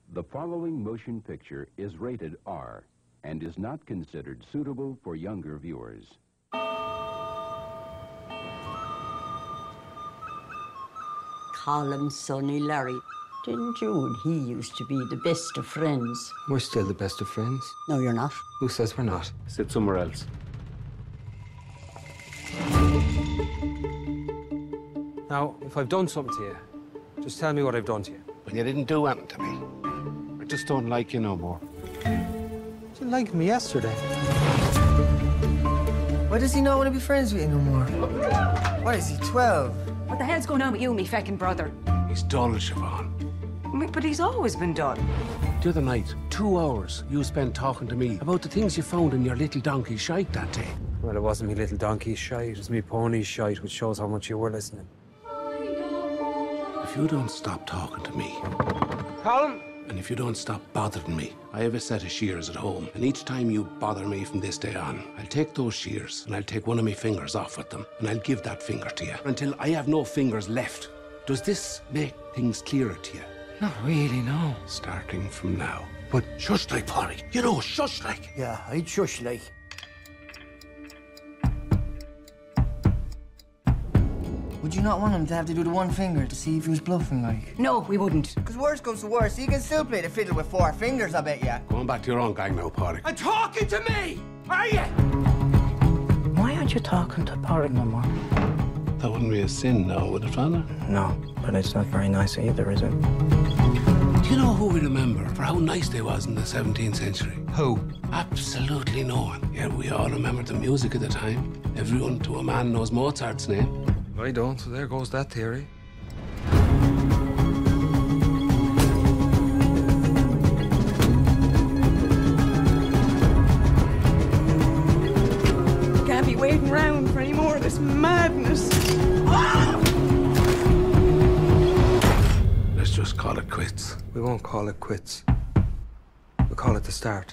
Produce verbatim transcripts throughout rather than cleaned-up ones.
The following motion picture is rated R and is not considered suitable for younger viewers. Call him Sonny Larry. Didn't you and he used to be the best of friends? We're still the best of friends. No, you're not. Who says we're not? Sit somewhere else. Now, if I've done something to you, just tell me what I've done to you. But you didn't do anything to me. I just don't like you no more. You didn't like me yesterday. Why does he not want to be friends with you no more? What is he, twelve? What the hell's going on with you, me feckin' brother? He's dull, Siobhan. I mean, but he's always been done. The other night, two hours you spent talking to me about the things you found in your little donkey shite that day. Well, it wasn't me little donkey's shite, it was me pony's shite, which shows how much you were listening. If you don't stop talking to me, Colin! and if you don't stop bothering me, I have a set of shears at home, and each time you bother me from this day on, I'll take those shears and I'll take one of my fingers off with them, and I'll give that finger to you until I have no fingers left. Does this make things clearer to you? Not really, no. Starting from now. But shush like, Polly. You know, shush like. Yeah, I'd shush like. Would you not want him to have to do the one finger to see if he was bluffing, like? No, we wouldn't. Because worse comes to worse, he can still play the fiddle with four fingers, I bet ya. Going back to your own gang now, Polly. And talking to me! Are you? Why aren't you talking to Porrick no more? That wouldn't be a sin now, would it, Father? No, but it's not very nice either, is it? Do you know who we remember for how nice they was in the seventeenth century? Who? Absolutely no one. Yet we all remember the music of the time. Everyone to a man knows Mozart's name. I don't, so there goes that theory. Can't be waiting around for any more of this madness. Let's just call it quits. We won't call it quits. We'll call it the start.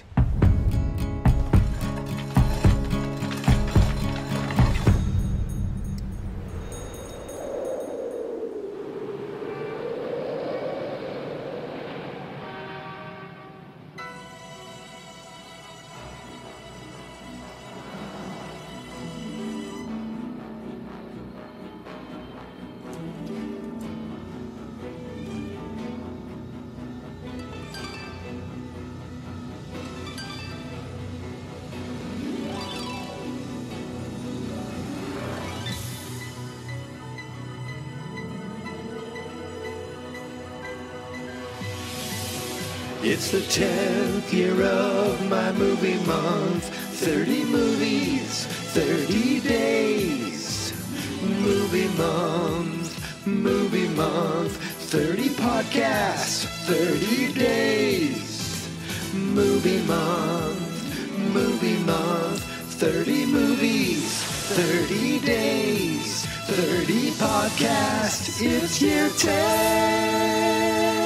It's the tenth year of my movie month. thirty movies, thirty days. Movie month, movie month. thirty podcasts, thirty days. Movie month, movie month. thirty movies, thirty days. thirty podcasts, it's year ten.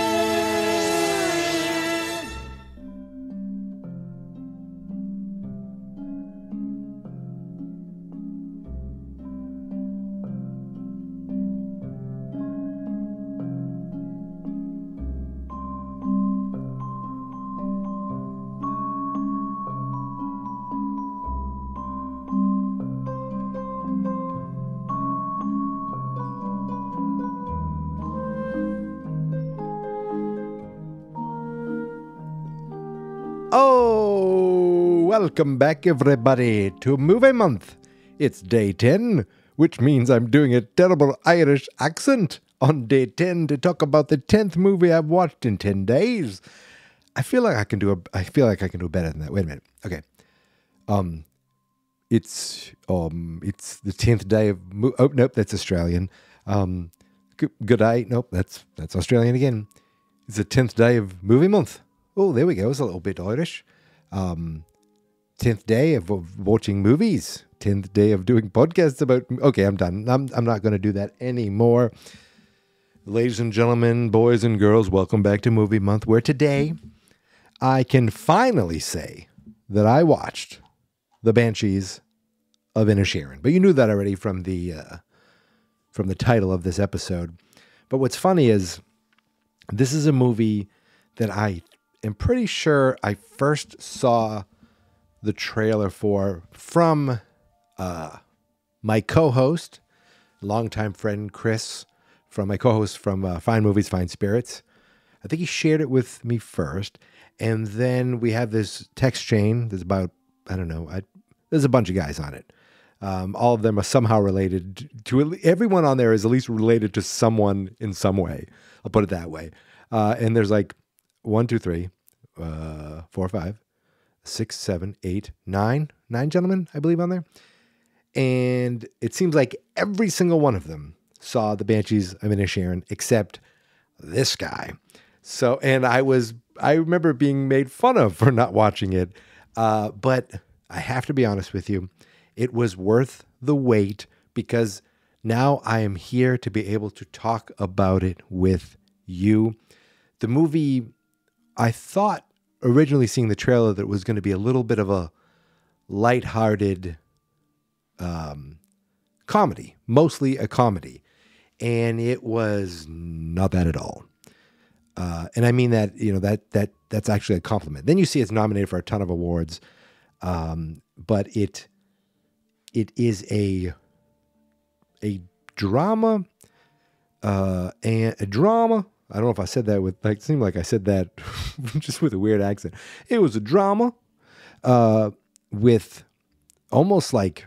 Oh, welcome back everybody to Movie Month. It's day ten, which means I'm doing a terrible Irish accent on day ten to talk about the tenth movie I've watched in ten days. I feel like I can do a I feel like I can do better than that. Wait a minute. Okay. Um it's um it's the tenth day of mo- oh nope, that's Australian. Um good, good day. Nope, that's that's Australian again. It's the tenth day of Movie Month. Oh, there we go. It's a little bit Irish. Um, tenth day of, of watching movies. tenth day of doing podcasts about... Okay, I'm done. I'm, I'm not going to do that anymore. Ladies and gentlemen, boys and girls, welcome back to Movie Month, where today I can finally say that I watched The Banshees of Inisherin. But you knew that already from the uh, from the title of this episode. But what's funny is this is a movie that I am pretty sure I first saw the trailer for from uh, my co-host, longtime friend Chris, from my co-host from uh, Fine Movies, Fine Spirits. I think he shared it with me first, and then we have this text chain. There's about, I don't know, I, there's a bunch of guys on it. Um, all of them are somehow related to, everyone on there is at least related to someone in some way. I'll put it that way. Uh, and there's like one, two, three, uh, four, five, six, seven, eight, nine, nine gentlemen, I believe, on there. And it seems like every single one of them saw the Banshees of Inisherin except this guy. So, and I was, I remember being made fun of for not watching it. Uh, but I have to be honest with you. It was worth the wait because now I am here to be able to talk about it with you. The movie, I thought originally seeing the trailer that it was going to be a little bit of a lighthearted um, comedy, mostly a comedy. And it was not that at all. Uh, and I mean that, you know, that that that's actually a compliment. Then you see it's nominated for a ton of awards. Um, but it it is a a drama uh, and a drama. I don't know if I said that with, like, it seemed like I said that just with a weird accent. It was a drama uh, with almost like,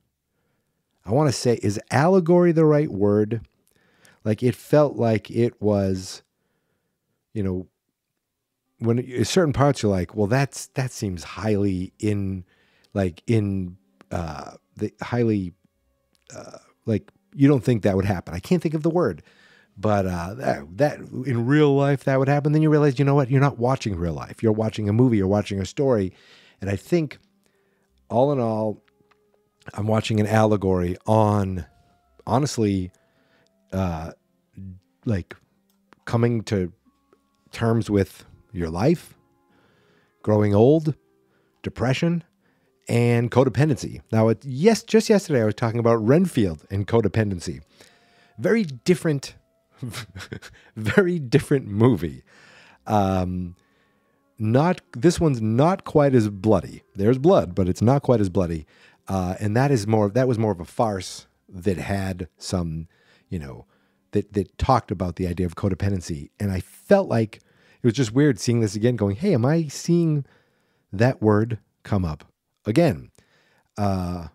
I want to say, is allegory the right word? Like, it felt like it was, you know, when it, certain parts you're like, well, that's, that seems highly in, like, in uh, the highly, uh, like, you don't think that would happen. I can't think of the word. But uh, that, that in real life, that would happen. Then you realize, you know what? You're not watching real life. You're watching a movie. You're watching a story. And I think, all in all, I'm watching an allegory on, honestly, uh, like coming to terms with your life, growing old, depression, and codependency. Now, it, yes, just yesterday I was talking about Renfield and codependency. Very different. Very different movie. Um, not this one's not quite as bloody. There's blood, but it's not quite as bloody. Uh, and that is more. That was more of a farce that had some, you know, that that talked about the idea of codependency. And I felt like it was just weird seeing this again. Going, hey, am I seeing that word come up again? Uh,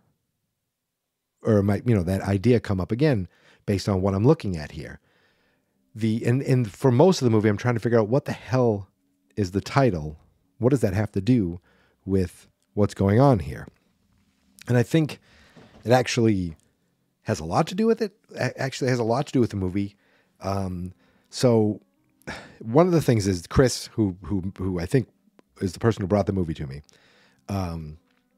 or am I, you know, that idea come up again based on what I'm looking at here? The and, and for most of the movie, I'm trying to figure out what the hell is the title. What does that have to do with what's going on here? And I think it actually has a lot to do with it. Actually has a lot to do with the movie. Um, so one of the things is Chris, who who who I think is the person who brought the movie to me. Um,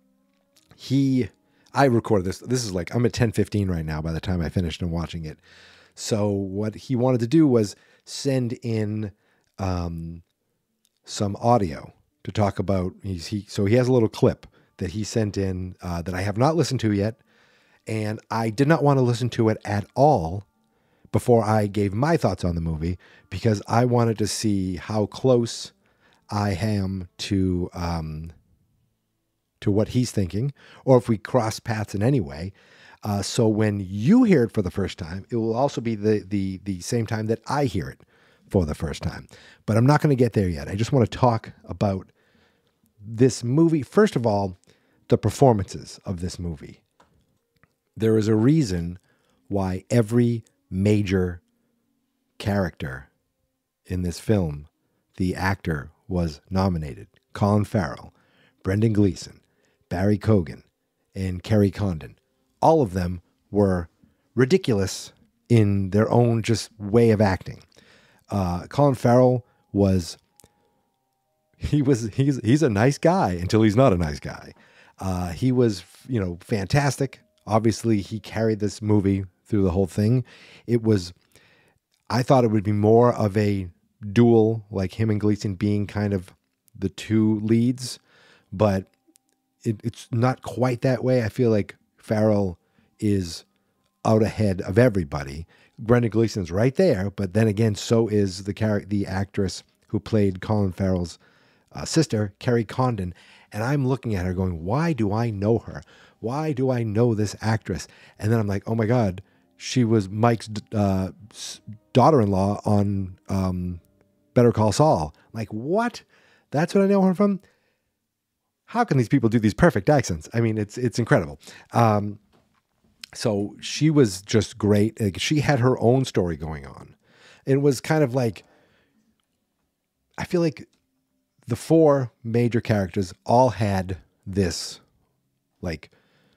he, I recorded this. This is like, I'm at ten fifteen right now by the time I finished and watching it. So what he wanted to do was send in um, some audio to talk about. He's, he so he has a little clip that he sent in uh, that I have not listened to yet, and I did not want to listen to it at all before I gave my thoughts on the movie because I wanted to see how close I am to um, to what he's thinking, or if we cross paths in any way. Uh, so when you hear it for the first time, it will also be the the the same time that I hear it for the first time. But I'm not going to get there yet. I just want to talk about this movie. First of all, the performances of this movie. There is a reason why every major character in this film, the actor, was nominated. Colin Farrell, Brendan Gleeson, Barry Keoghan, and Kerry Condon. All of them were ridiculous in their own just way of acting. Uh, Colin Farrell was, he was, he's, he's a nice guy until he's not a nice guy. Uh, he was, you know, fantastic. Obviously he carried this movie through the whole thing. It was, I thought it would be more of a duel, like him and Gleason being kind of the two leads, but it, it's not quite that way. I feel like Farrell is out ahead of everybody. Brendan Gleeson's right there, but then again, so is the char- the actress who played Colin Farrell's uh, sister, Kerry Condon. And I'm looking at her going, why do I know her? Why do I know this actress? And then I'm like, oh my God, she was Mike's uh, daughter-in-law on um, Better Call Saul. I'm like, what? That's what I know her from? How can these people do these perfect accents? I mean, it's it's incredible. Um, so she was just great. Like, she had her own story going on. It was kind of like, I feel like the four major characters all had this like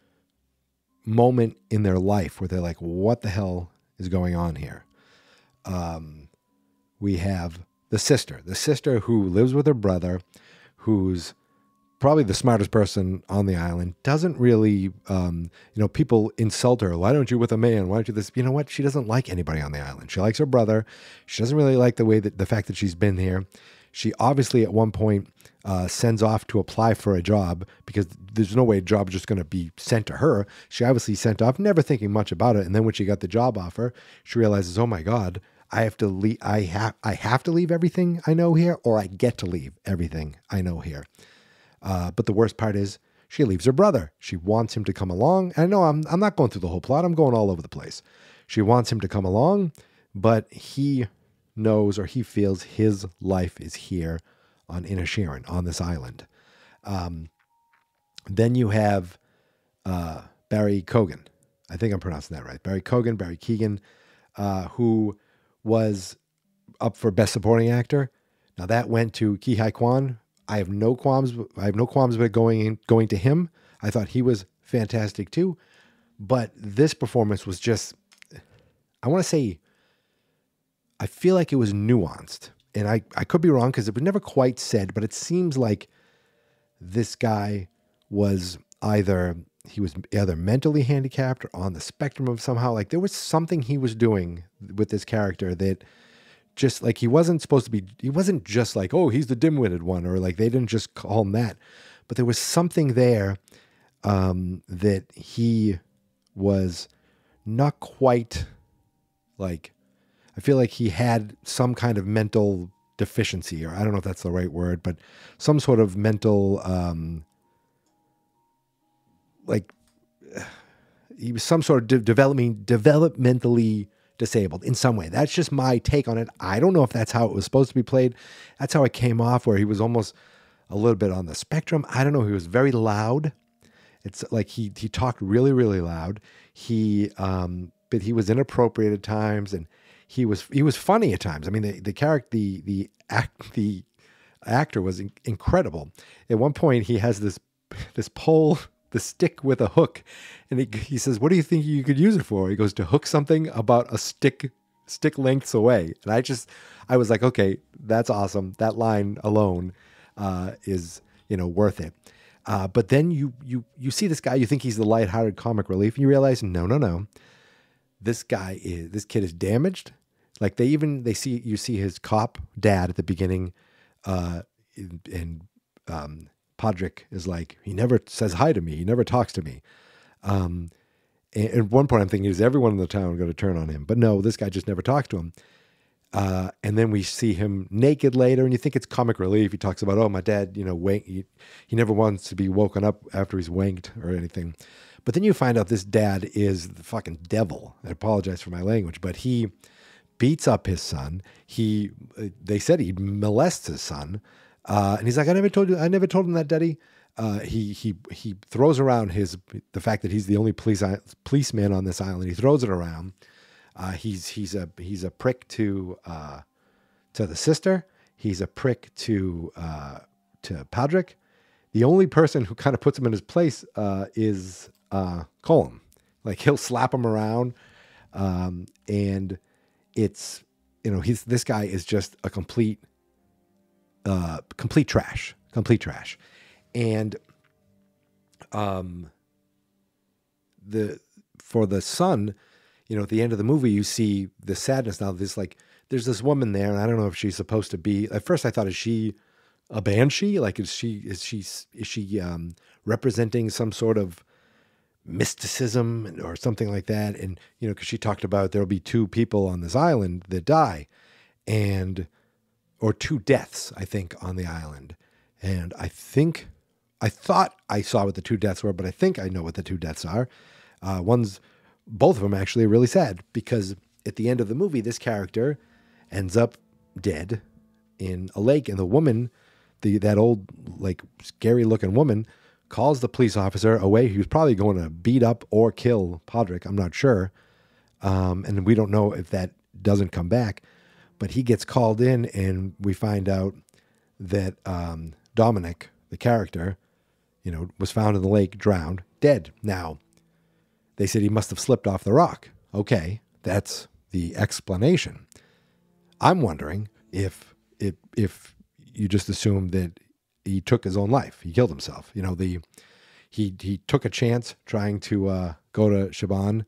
moment in their life where they're like, what the hell is going on here? Um, we have the sister, the sister who lives with her brother, who's probably the smartest person on the island, doesn't really, um, you know, people insult her. Why don't you with a man? Why don't you this? You know what? She doesn't like anybody on the island. She likes her brother. She doesn't really like the way that the fact that she's been here. She obviously at one point uh, sends off to apply for a job because there's no way a job is just going to be sent to her. She obviously sent off, never thinking much about it. And then when she got the job offer, she realizes, oh my God, I have to leave. I have, I have to leave everything I know here, or I get to leave everything I know here. Uh, but the worst part is she leaves her brother. She wants him to come along. I know I'm, I'm not going through the whole plot. I'm going all over the place. She wants him to come along, but he knows, or he feels, his life is here on Inisherin, on this island. Um, then you have uh, Barry Keoghan. I think I'm pronouncing that right. Barry Keoghan, Barry Keoghan, uh, who was up for Best Supporting Actor. Now that went to Ki Hai Kwan. I have no qualms. I have no qualms about going in, going to him. I thought he was fantastic too. But this performance was just, I want to say, I feel like it was nuanced. And I, I could be wrong because it was never quite said, but it seems like this guy was either, he was either mentally handicapped or on the spectrum of somehow, like there was something he was doing with this character that just like, he wasn't supposed to be, he wasn't just like, oh, he's the dim-witted one, or like they didn't just call him that, but there was something there um, that he was not quite like, I feel like he had some kind of mental deficiency, or I don't know if that's the right word, but some sort of mental, um, like he was some sort of de- developing, developmentally disabled in some way. That's just my take on it. I don't know if that's how it was supposed to be played. That's how it came off, where he was almost a little bit on the spectrum. I don't know. He was very loud. It's like he he talked really, really loud. He, um, but he was inappropriate at times, and he was he was funny at times. I mean, the the character, the the act, the actor was in- incredible. At one point, he has this this pole, the stick with a hook, and he he says, "What do you think you could use it for?" He goes, "To hook something about a stick stick lengths away." And I just, I was like, okay, that's awesome. That line alone uh, is, you know, worth it. Uh, but then you you you see this guy, you think he's the lighthearted comic relief, and you realize, no, no, no. This guy is, this kid is damaged. Like they even, they see, you see his cop dad at the beginning, uh, and um, Podrick is like, he never says hi to me. He never talks to me. Um, and at one point I'm thinking, is everyone in the town going to turn on him? But no, this guy just never talks to him. Uh, and then we see him naked later, and you think it's comic relief. He talks about, oh, my dad, you know, wank, he, he never wants to be woken up after he's wanked or anything. But then you find out this dad is the fucking devil. I apologize for my language, but he beats up his son. He, they said he molests his son. Uh, and he's like, I never told you, I never told him that, Daddy. Uh, he, he, he throws around his, the fact that he's the only police, policeman on this island. He throws it around. Uh, he's, he's a, he's a prick to, uh, to the sister. He's a prick to, uh, to Podrick. The only person who kind of puts him in his place, uh, is, uh, Colm. Like he'll slap him around. Um, and it's, you know, he's, this guy is just a complete, uh, complete trash, complete trash. And, um, the, for the son, you know, at the end of the movie, you see the sadness. Now there's like, there's this woman there, and I don't know if she's supposed to be, at first I thought, is she a banshee? Like, is she, is she, is she, um, representing some sort of mysticism or something like that? And, you know, cause she talked about there'll be two people on this island that die. And or two deaths, I think, on the island. And I think, I thought I saw what the two deaths were, but I think I know what the two deaths are. Uh, one's, both of them actually are really sad, because at the end of the movie, this character ends up dead in a lake, and the woman, the that old, like, scary-looking woman, calls the police officer away. He was probably going to beat up or kill Podrick, I'm not sure. Um, and we don't know if that doesn't come back. But he gets called in, and we find out that um, Dominic, the character, you know, was found in the lake, drowned, dead. Now, they said he must have slipped off the rock. Okay, that's the explanation. I'm wondering if it if you just assume that he took his own life, he killed himself. You know, the he he took a chance trying to uh, go to Siobhan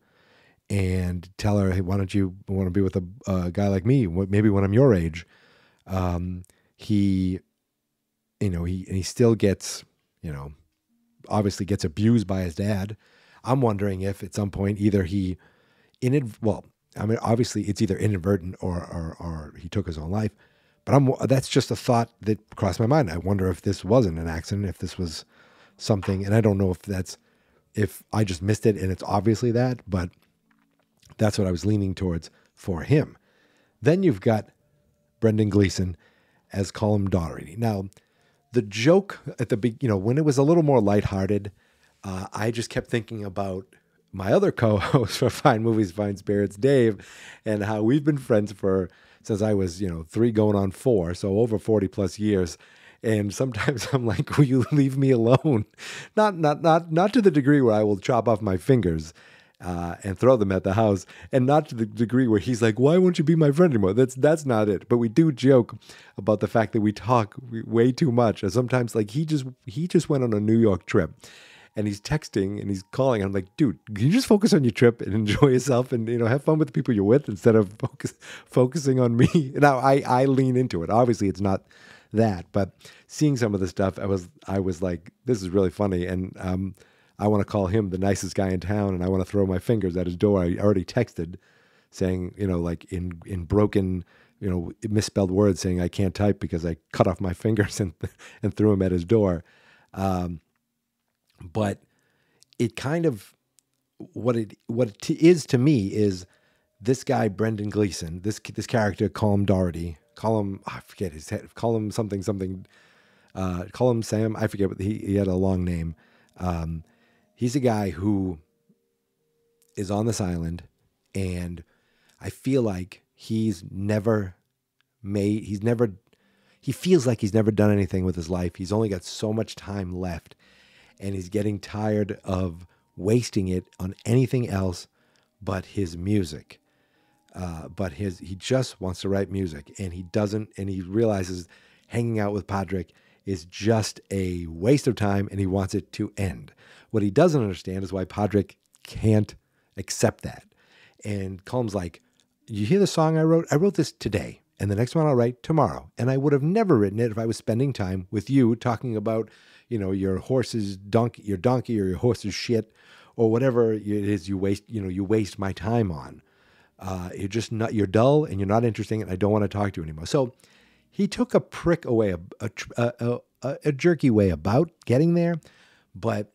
and tell her, hey, why don't you want to be with a, a guy like me? Maybe when I'm your age. Um, he, you know, he, and he still gets, you know, obviously gets abused by his dad. I'm wondering if at some point either he, in well, I mean, obviously it's either inadvertent or, or, or he took his own life, but I'm, that's just a thought that crossed my mind. I wonder if this wasn't an accident, if this was something, and I don't know if that's, if I just missed it and it's obviously that, but that's what I was leaning towards for him. Then you've got Brendan Gleeson as Colm Doherty. Now, the joke at the big, you know, when it was a little more lighthearted, uh, I just kept thinking about my other co-host for Fine Movies, Fine Spirits, Dave, and how we've been friends for since I was, you know, three going on four, so over forty plus years. And sometimes I'm like, will you leave me alone? Not, not, not, not to the degree where I will chop off my fingers Uh, and throw them at the house, and not to the degree where he's like, why won't you be my friend anymore? That's that's not it. But we do joke about the fact that we talk way too much. And sometimes, like, he just he just went on a New York trip, and he's texting and he's calling. I'm like, dude, can you just focus on your trip and enjoy yourself and, you know, have fun with the people you're with instead of focus, focusing on me? Now, I, I lean into it. Obviously, it's not that, but seeing some of the stuff, I was I was like, this is really funny, and um. I want to call him the nicest guy in town, and I want to throw my fingers at his door. I already texted saying, you know, like in, in broken, you know, misspelled words saying I can't type because I cut off my fingers and and threw him at his door. Um, but it kind of, what it what it is to me is this guy, Brendan Gleeson, this this character, Colm Doherty, call him, oh, I forget his head, call him something, something, uh, call him Sam, I forget, but he, he had a long name. Um, He's a guy who is on this island, and I feel like he's never made, he's never, he feels like he's never done anything with his life. He's only got so much time left, and he's getting tired of wasting it on anything else but his music. Uh, but his, he just wants to write music, and he doesn't, and he realizes hanging out with Podrick is just a waste of time, and he wants it to end. What he doesn't understand is why Podrick can't accept that. And Colm's like, you hear the song I wrote? I wrote this today, and the next one I'll write tomorrow. And I would have never written it if I was spending time with you talking about, you know, your horse's donkey, your donkey or your horse's shit, or whatever it is you waste, you know, you waste my time on. Uh, you're just not, you're dull and you're not interesting, and I don't want to talk to you anymore. So he took a prick away, a, a, a, a, a jerky way about getting there, but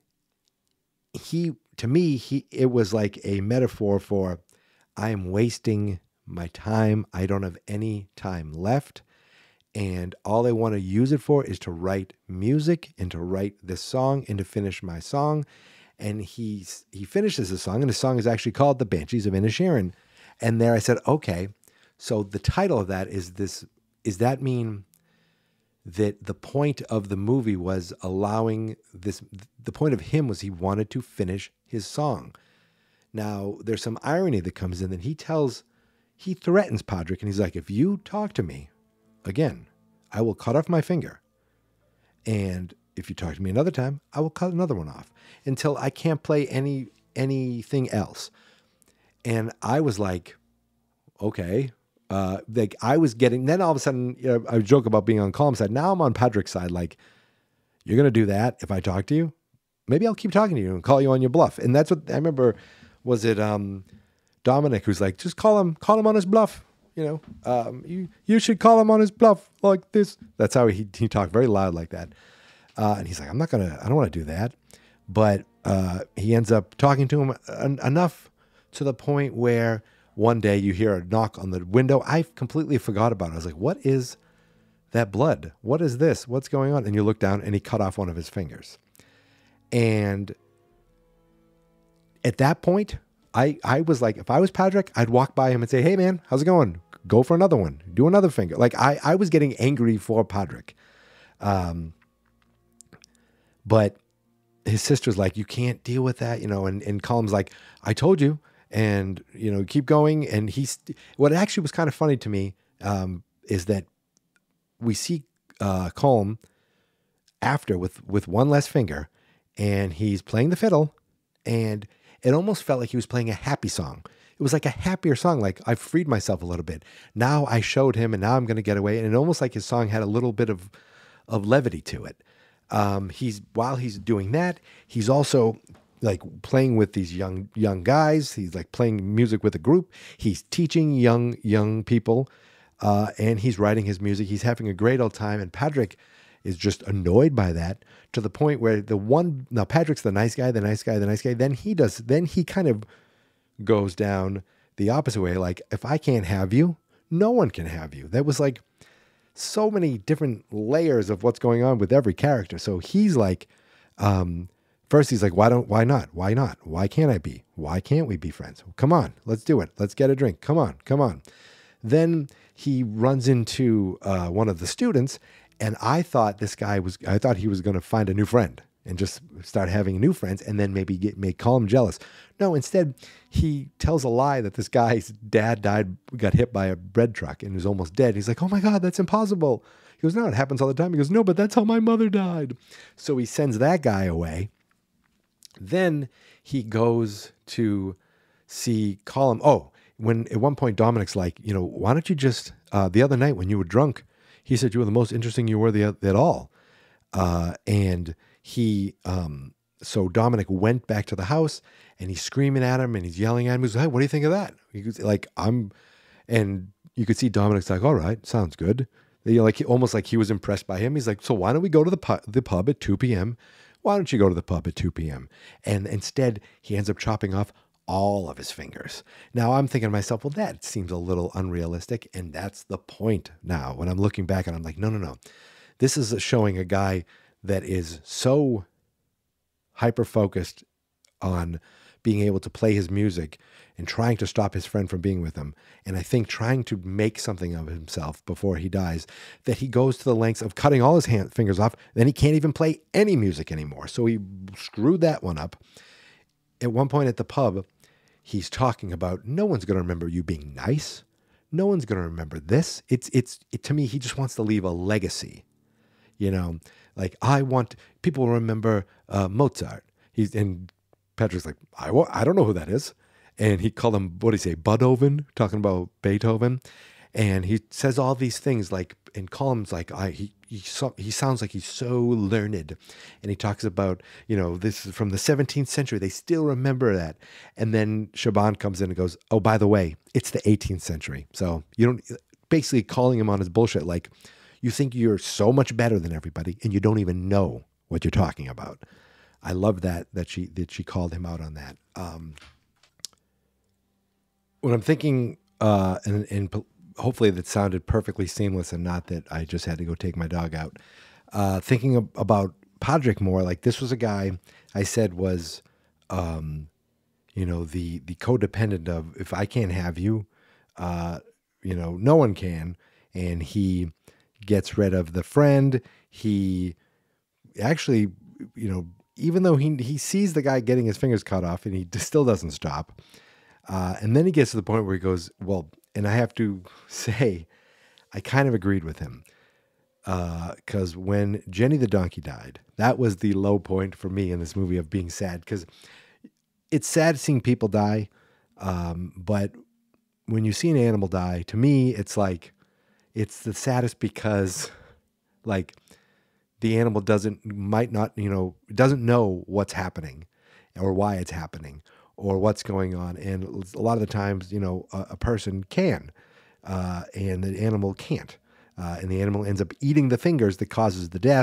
he, to me, he, it was like a metaphor for, I am wasting my time. I don't have any time left. And all I want to use it for is to write music and to write this song and to finish my song. And he's, he finishes the song, and the song is actually called The Banshees of Inisherin. And there I said, okay, so the title of that is this, does that mean that the point of the movie was allowing this, the point of him was he wanted to finish his song. Now, there's some irony that comes in that he tells, he threatens Podrick, and he's like, if you talk to me again, I will cut off my finger. And if you talk to me another time, I will cut another one off until I can't play any anything else. And I was like, okay. Uh, like I was getting, then all of a sudden, you know, I joke about being on Colm's side. Now I'm on Podrick's side. Like, you're going to do that if I talk to you? Maybe I'll keep talking to you and call you on your bluff. And that's what I remember. Was it um, Dominic who's like, just call him, call him on his bluff. you know, um, you you should call him on his bluff like this. That's how he he talked very loud like that. Uh, and he's like, I'm not gonna, I don't want to do that. But uh, he ends up talking to him en- enough to the point where one day you hear a knock on the window. I completely forgot about it. I was like, what is that blood? What is this? What's going on? And you look down and he cut off one of his fingers. And at that point, I, I was like, if I was Patrick, I'd walk by him and say, hey man, how's it going? Go for another one. Do another finger. Like I, I was getting angry for Patrick. Um, but his sister's like, you can't deal with that, you know, and, and Colm's like, I told you, and, you know, keep going. And he's, what actually was kind of funny to me, um, is that we see, uh, Colm after with, with one less finger, and he's playing the fiddle, and it almost felt like he was playing a happy song. It was like a happier song. Like, I freed myself a little bit. Now I showed him, and now I'm going to get away. And it almost like his song had a little bit of, of levity to it. Um, he's while he's doing that, he's also like playing with these young young guys. He's like playing music with a group. He's teaching young young people, uh, and he's writing his music. He's having a great old time. And Patrick is just annoyed by that to the point where the one now Patrick's the nice guy, the nice guy, the nice guy. Then he does. Then he kind of goes down the opposite way. Like, if I can't have you, no one can have you. That was like so many different layers of what's going on with every character. So he's like, um, first he's like, why don't, why not? Why not? Why can't I be? Why can't we be friends? Come on, let's do it. Let's get a drink. Come on, come on. Then he runs into uh, one of the students, and I thought this guy was, I thought he was going to find a new friend and just start having new friends and then maybe get, make Colm jealous. No, instead he tells a lie that this guy's dad died, got hit by a bread truck and was almost dead. He's like, oh my God, that's impossible. He goes, no, it happens all the time. He goes, no, but that's how my mother died. So he sends that guy away. Then he goes to see Colm. Oh, when at one point Dominic's like, you know, why don't you just, uh, the other night when you were drunk, he said you were the most interesting you were the, at all. Uh, and he, um, so Dominic went back to the house and he's screaming at him and he's yelling at him. He's like, hey, what do you think of that? He goes, like, I'm, and you could see Dominic's like, all right, sounds good. You know, like, almost like he was impressed by him. He's like, so why don't we go to the pub, the pub at two p.m.? Why don't you go to the pub at two p.m.? And instead he ends up chopping off all of his fingers. Now I'm thinking to myself, well, that seems a little unrealistic. And that's the point now. When I'm looking back and I'm like, no, no, no. This is showing a guy that is so hyper-focused on being able to play his music and trying to stop his friend from being with him. And I think trying to make something of himself before he dies, that he goes to the lengths of cutting all his hand, fingers off. Then he can't even play any music anymore. So he screwed that one up. At one point at the pub, he's talking about, no one's going to remember you being nice. No one's going to remember this. It's, it's, it, to me, he just wants to leave a legacy. You know, like, I want people to remember uh, Mozart. He's and Patrick's like, I, I don't know who that is. And he called him, what did he say, Beethoven, talking about Beethoven. And he says all these things like, and Colm's like, I, he, he, so, he sounds like he's so learned. And he talks about, you know, this is from the seventeenth century. They still remember that. And then Shaban comes in and goes, oh, by the way, it's the eighteenth century. So you don't, basically calling him on his bullshit. Like, you think you're so much better than everybody and you don't even know what you're talking about. I love that, that she, that she called him out on that. Um, when I'm thinking, uh, and, and hopefully that sounded perfectly seamless and not that I just had to go take my dog out, uh, thinking of, about Patrick more, like, this was a guy I said was, um, you know, the, the codependent of, if I can't have you, uh, you know, no one can. And he gets rid of the friend. He actually, you know, even though he he sees the guy getting his fingers cut off and he still doesn't stop. Uh, and then he gets to the point where he goes, well, and I have to say, I kind of agreed with him. Because uh, when Jenny the donkey died, that was the low point for me in this movie of being sad. Because it's sad seeing people die. Um, but when you see an animal die, to me, it's like, it's the saddest because, like, the animal doesn't, might not, you know, doesn't know what's happening or why it's happening or what's going on. And a lot of the times, you know, a, a person can. uh, and the animal can't. Uh, and the animal ends up eating the fingers that causes the death.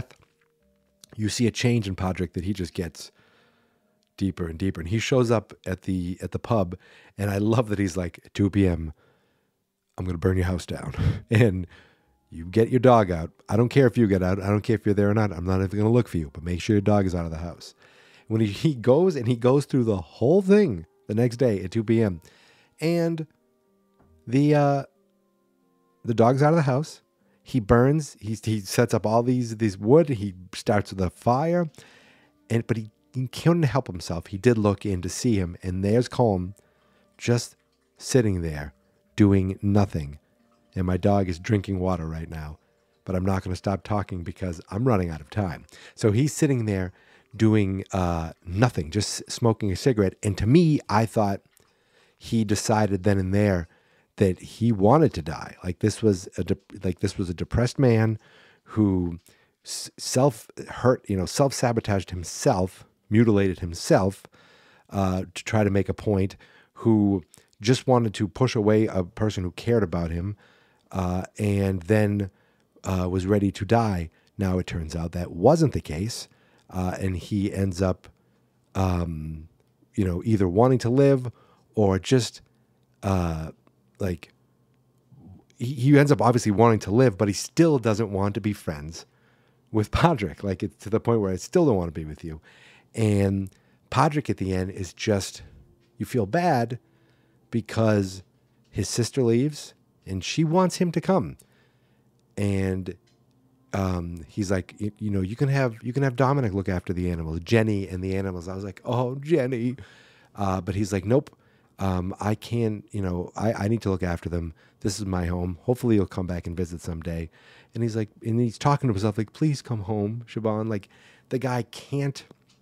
You see a change in Podrick that he just gets deeper and deeper. And he shows up at the at the pub, and I love that he's like, at two p.m., I'm going to burn your house down. And you get your dog out. I don't care if you get out. I don't care if you're there or not. I'm not even going to look for you, but make sure your dog is out of the house. When he, he goes, and he goes through the whole thing the next day at two p.m., and the uh, the dog's out of the house. He burns. He he sets up all these these wood. He starts with a fire, and but he, he couldn't help himself. He did look in to see him, and there's Colm, just sitting there, doing nothing. And my dog is drinking water right now, but I'm not going to stop talking because I'm running out of time. So he's sitting there doing uh, nothing, just smoking a cigarette. And to me, I thought he decided then and there that he wanted to die. Like this was a de- like this was a depressed man who s- self hurt, you know, self sabotaged himself, mutilated himself uh, to try to make a point. Who just wanted to push away a person who cared about him, uh, and then uh, was ready to die. Now it turns out that wasn't the case, uh, and he ends up, um, you know, either wanting to live or just. Uh, Like, he, he ends up obviously wanting to live, but he still doesn't want to be friends with Podrick. Like, it's to the point where I still don't want to be with you. And Podrick at the end is just, you feel bad because his sister leaves and she wants him to come. And um, he's like, you, you know, you can have you can have Dominic look after the animals, Jenny and the animals. I was like, oh, Jenny. Uh, but he's like, nope. Um, I can't, you know, I, I need to look after them. This is my home. Hopefully you'll come back and visit someday. And he's like, and he's talking to himself like, please come home, Siobhan. Like the guy can't,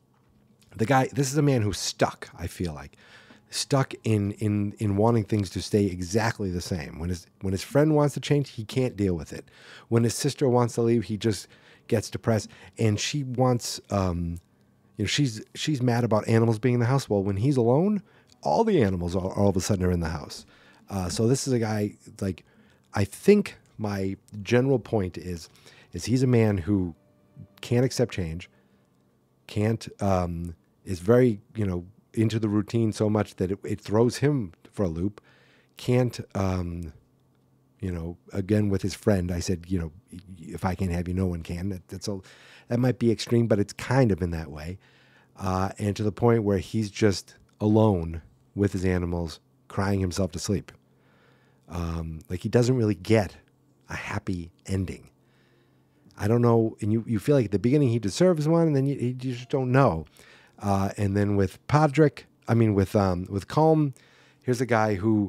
the guy, this is a man who's stuck, I feel like. Stuck in, in, in wanting things to stay exactly the same. When his, when his friend wants to change, he can't deal with it. When his sister wants to leave, he just gets depressed. And she wants, um, you know, she's, she's mad about animals being in the house. Well, when he's alone, all the animals all, all of a sudden are in the house. Uh, so this is a guy, like, I think my general point is, is he's a man who can't accept change, can't, um, is very, you know, into the routine so much that it, it throws him for a loop, can't, um, you know, again, with his friend, I said, you know, if I can't have you, no one can. That, that's a, that might be extreme, but it's kind of in that way. Uh, and to the point where he's just alone with his animals, crying himself to sleep. Um, like he doesn't really get a happy ending. I don't know, and you, you feel like at the beginning he deserves one, and then you, you just don't know. Uh, and then with Podrick, I mean with um, with Colm, here's a guy who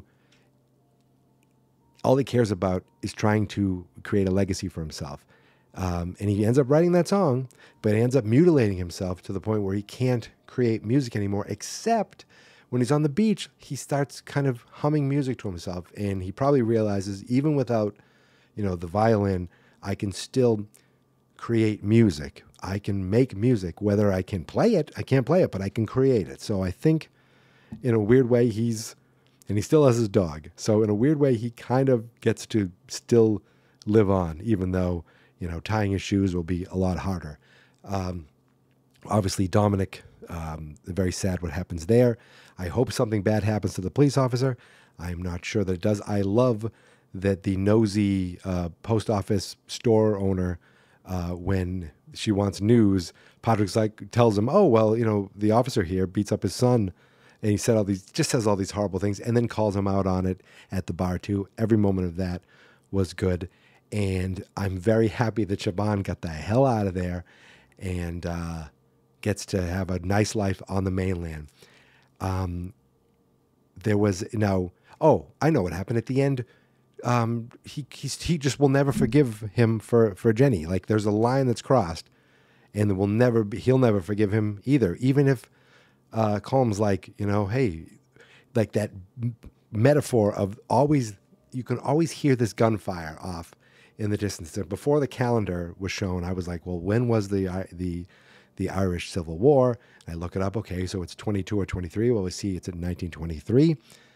all he cares about is trying to create a legacy for himself. Um, and he ends up writing that song, but he ends up mutilating himself to the point where he can't create music anymore, except when he's on the beach, he starts kind of humming music to himself, and he probably realizes even without, you know, the violin, I can still create music. I can make music. Whether I can play it, I can't play it, but I can create it. So I think in a weird way he's, and he still has his dog. So in a weird way, he kind of gets to still live on, even though, you know, tying his shoes will be a lot harder. Um, obviously, Dominic, um, very sad what happens there. I hope something bad happens to the police officer. I'm not sure that it does. I love that the nosy uh, post office store owner, uh, when she wants news, Podrick's like, tells him, oh, well, you know, the officer here beats up his son. And he said all these, just says all these horrible things, and then calls him out on it at the bar too. Every moment of that was good. And I'm very happy that Siobhan got the hell out of there and uh, gets to have a nice life on the mainland. Um, there was now, oh, I know what happened at the end. Um, he he's, he just will never forgive him for, for Jenny. Like there's a line that's crossed, and will never be, he'll never forgive him either. Even if uh, Colm's like, you know, hey, like that m- metaphor of always, you can always hear this gunfire off in the distance. Before the calendar was shown, I was like, well, when was the uh, the the Irish Civil War? I look it up. Okay, so it's twenty-two or twenty-three. Well, we see it's in nineteen twenty-three.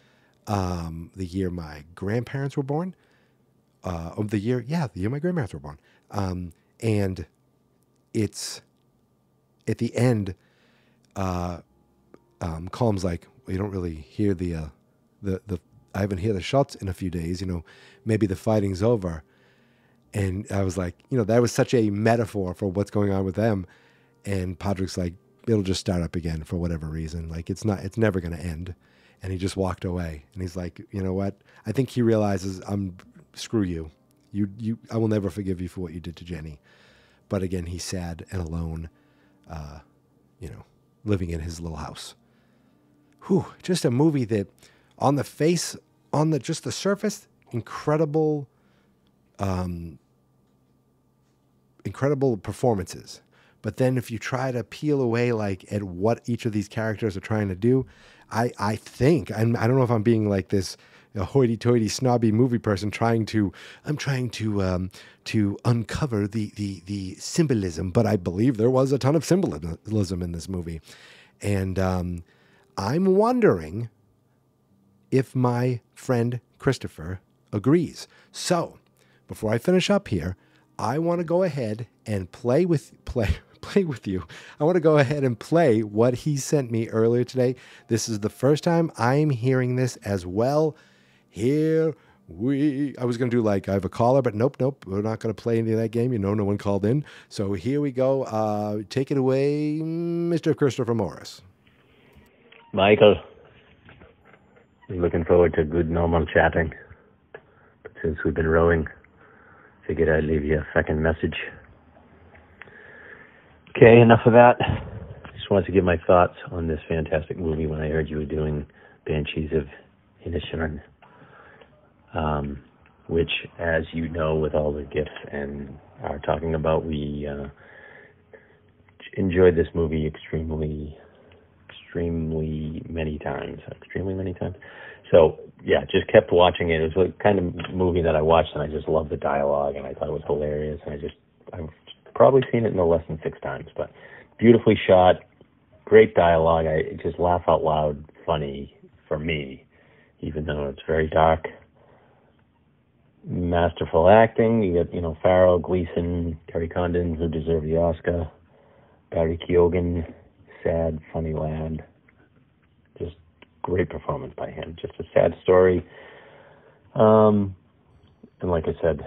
um, the year my grandparents were born. Uh, of the year, yeah, the year my grandparents were born. Um, and it's at the end. Uh, um, Colm's like, well, you don't really hear the uh, the the. I haven't heard the shots in a few days. You know, maybe the fighting's over. And I was like, you know, that was such a metaphor for what's going on with them. And Padraig's like, it'll just start up again for whatever reason. Like, it's not, it's never going to end. And he just walked away. And he's like, you know what? I think he realizes, I'm, screw you. You, you, I will never forgive you for what you did to Jenny. But again, he's sad and alone, uh, you know, living in his little house. Whew, just a movie that on the face, on the, just the surface, incredible, Um, incredible performances. But then if you try to peel away like at what each of these characters are trying to do, I, I think, and I don't know if I'm being like this you know, hoity-toity snobby movie person trying to, I'm trying to um, to uncover the, the, the symbolism, but I believe there was a ton of symbolism in this movie. And um, I'm wondering if my friend Christopher agrees. So, before I finish up here, I want to go ahead and play with play play with you. I want to go ahead and play what he sent me earlier today. This is the first time I'm hearing this as well. Here we I was going to do like I have a caller, but nope, nope. We're not going to play any of that game. You know, no one called in. So here we go. Uh, take it away, Mister Christopher Morris. Michael, looking forward to good normal chatting. But since we've been rowing, figured I'd leave you a second message. Okay, enough of that. Just wanted to give my thoughts on this fantastic movie when I heard you were doing Banshees of Inisherin, um, which, as you know, with all the gifts and are talking about, we uh, enjoyed this movie extremely, extremely many times. Extremely many times. So, yeah, just kept watching it. It was the kind of movie that I watched, and I just loved the dialogue, and I thought it was hilarious. And I just, I've probably seen it no less than six times. But beautifully shot, great dialogue. I just laugh out loud, funny for me, even though it's very dark. Masterful acting. You get, you know, Farrell, Gleason, Kerry Condon, who deserve the Oscar. Barry Keoghan, sad, funny lad. Just great performance by him. Just a sad story. Um, and like I said,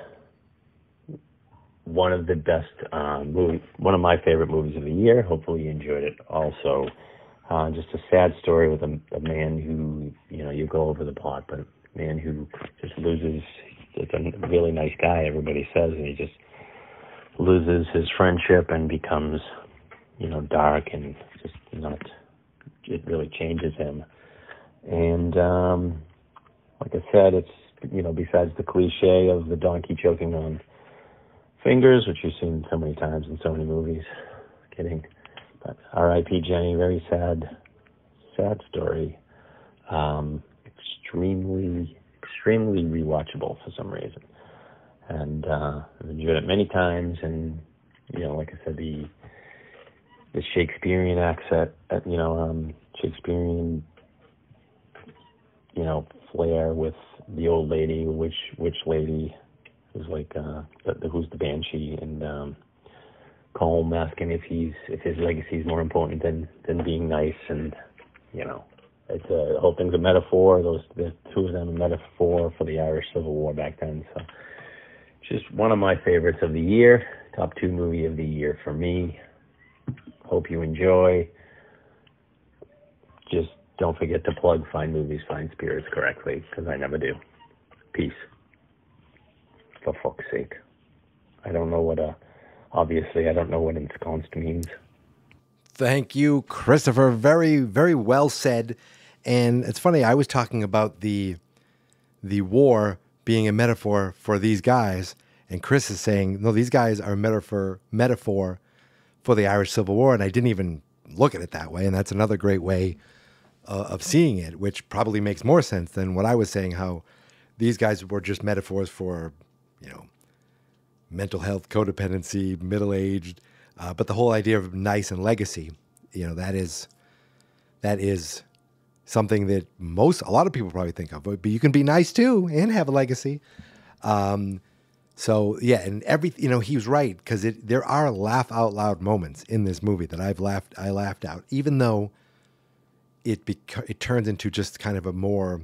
one of the best uh, movie, one of my favorite movies of the year. Hopefully you enjoyed it also. Uh, just a sad story with a, a man who, you know, you go over the plot, but a man who just loses, it's a really nice guy, everybody says, and he just loses his friendship and becomes, you know, dark and just not, it really changes him. And um, like I said, it's, you know, besides the cliche of the donkey choking on fingers, which you've seen so many times in so many movies. Kidding. But R I P Jenny, very sad, sad story. Um, extremely, extremely rewatchable for some reason. And uh, I've enjoyed it many times. And, you know, like I said, the the Shakespearean accent, uh, you know, um, Shakespearean, you know, flair with the old lady, which which lady who's like, uh, the, who's the Banshee, and um, Colm asking if he's if his legacy is more important than than being nice, and you know, it's a the whole thing's a metaphor. Those the two of them a metaphor for the Irish Civil War back then. So, just one of my favorites of the year, top two movie of the year for me. Hope you enjoy. Just don't forget to plug Find Movies, Find Spirits correctly, because I never do. Peace. For fuck's sake. I don't know what, uh, obviously, I don't know what ensconced means. Thank you, Christopher. Very, very well said. And it's funny, I was talking about the the war being a metaphor for these guys, and Chris is saying, no, these guys are a metaphor, metaphor for the Irish Civil War, and I didn't even look at it that way, and that's another great way uh, of seeing it, which probably makes more sense than what I was saying, how these guys were just metaphors for, you know, mental health, codependency, middle-aged, uh, but the whole idea of nice and legacy, you know, that is, that is something that most, a lot of people probably think of, but you can be nice too and have a legacy. Um, so yeah, and every, you know, he was right, because it, there are laugh out loud moments in this movie that I've laughed, I laughed out, even though it, bec- it turns into just kind of a more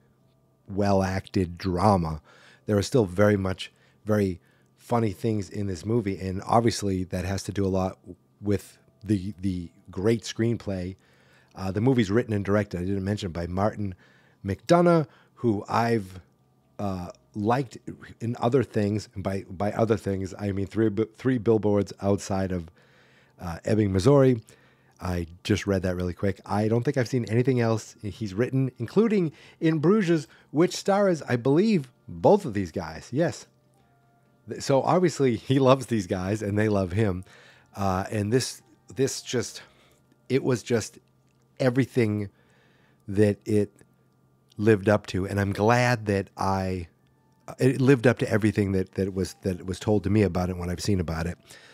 well-acted drama. There are still very much, very funny things in this movie. And obviously that has to do a lot with the, the great screenplay. Uh, the movie's written and directed, I didn't mention, by Martin McDonagh, who I've uh, liked in other things. And by, by other things, I mean three, three billboards outside of uh, Ebbing, Missouri. I just read that really quick. I don't think I've seen anything else he's written, including In Bruges, which stars, I believe, both of these guys. Yes. So obviously he loves these guys and they love him. Uh, and this, this just, it was just everything that it lived up to. And I'm glad that I, it lived up to everything that, that was, that was told to me about it when I've seen about it.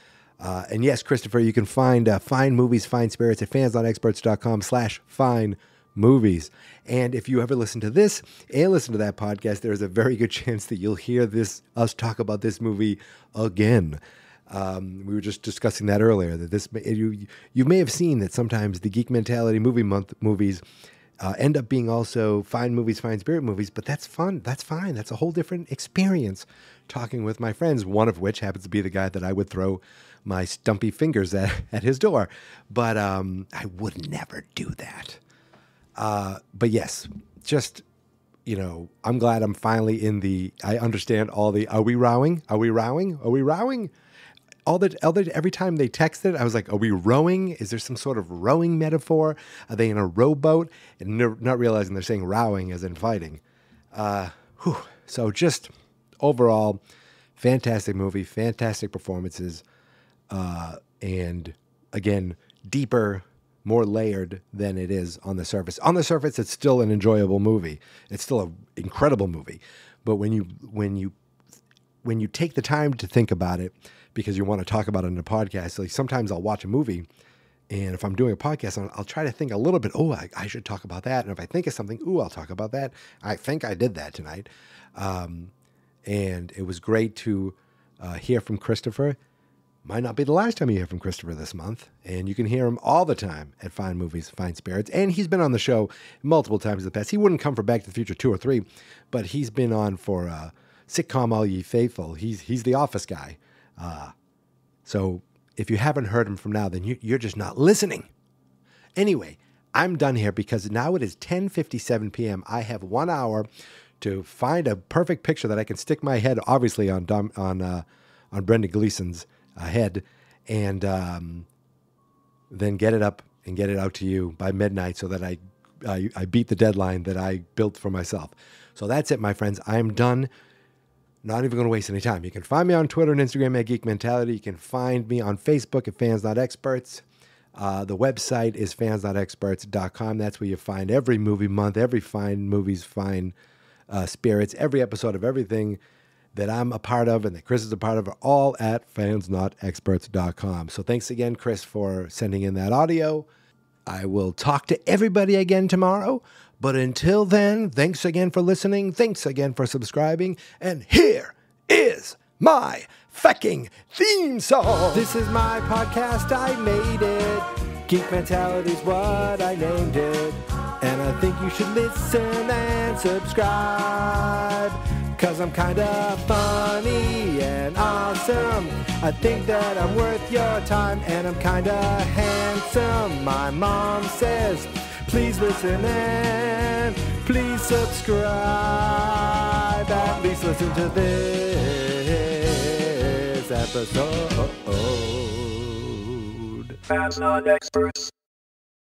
Uh, and yes, Christopher, you can find uh, Fine Movies, Fine Spirits at fansnotexperts.com slash fine movies. And if you ever listen to this and listen to that podcast, there's a very good chance that you'll hear this, us talk about this movie again. Um, we were just discussing that earlier, that this, you, you may have seen that sometimes the Geek Mentality Movie Month movies uh, end up being also Fine Movies, Fine Spirit movies, but that's fun. That's fine. That's a whole different experience talking with my friends, one of which happens to be the guy that I would throw my stumpy fingers at, at his door. But um, I would never do that. Uh, but yes, just, you know, I'm glad I'm finally in the, I understand all the, are we rowing? Are we rowing? Are we rowing? All the, all the, every time they texted, I was like, are we rowing? Is there some sort of rowing metaphor? Are they in a rowboat? And no, not realizing they're saying rowing as in fighting. Uh, whew. So just overall, fantastic movie, fantastic performances. Uh, and again, deeper, more layered than it is on the surface. On the surface, it's still an enjoyable movie. It's still an incredible movie. But when you, when you, when you take the time to think about it, because you want to talk about it in a podcast, like sometimes I'll watch a movie, and if I'm doing a podcast, I'll, I'll try to think a little bit, oh, I, I should talk about that. And if I think of something, ooh, I'll talk about that. I think I did that tonight. Um, and it was great to uh, hear from Christopher. Might not be the last time you hear from Christopher this month, and you can hear him all the time at Fine Movies, Fine Spirits. And he's been on the show multiple times in the past. He wouldn't come for Back to the Future two or three, but he's been on for uh, Sitcom All Ye Faithful. He's he's the office guy. Uh, so if you haven't heard him from now, then you, you're just not listening. Anyway, I'm done here because now it is ten fifty-seven p.m. I have one hour to find a perfect picture that I can stick my head, obviously, on Dom, on uh, on Brendan Gleeson's ahead, and um, then get it up and get it out to you by midnight so that I, I I beat the deadline that I built for myself. So that's it, my friends. I'm done. Not even going to waste any time. You can find me on Twitter and Instagram at Geek Mentality. You can find me on Facebook at Fans Not Experts. Uh, the website is fans not experts dot com. That's where you find every movie month, every fine movies, fine uh, spirits, every episode of everything that I'm a part of and that Chris is a part of are all at fans not experts dot com. So thanks again, Chris, for sending in that audio. I will talk to everybody again tomorrow. But until then, thanks again for listening. Thanks again for subscribing. And here is my fucking theme song. This is my podcast. I made it. Geek Mentality's what I named it. And I think you should listen and subscribe. Cause I'm kinda funny and awesome. I think that I'm worth your time, and I'm kinda handsome. My mom says, please listen and please subscribe. At least listen to this episode. Fans Not Experts.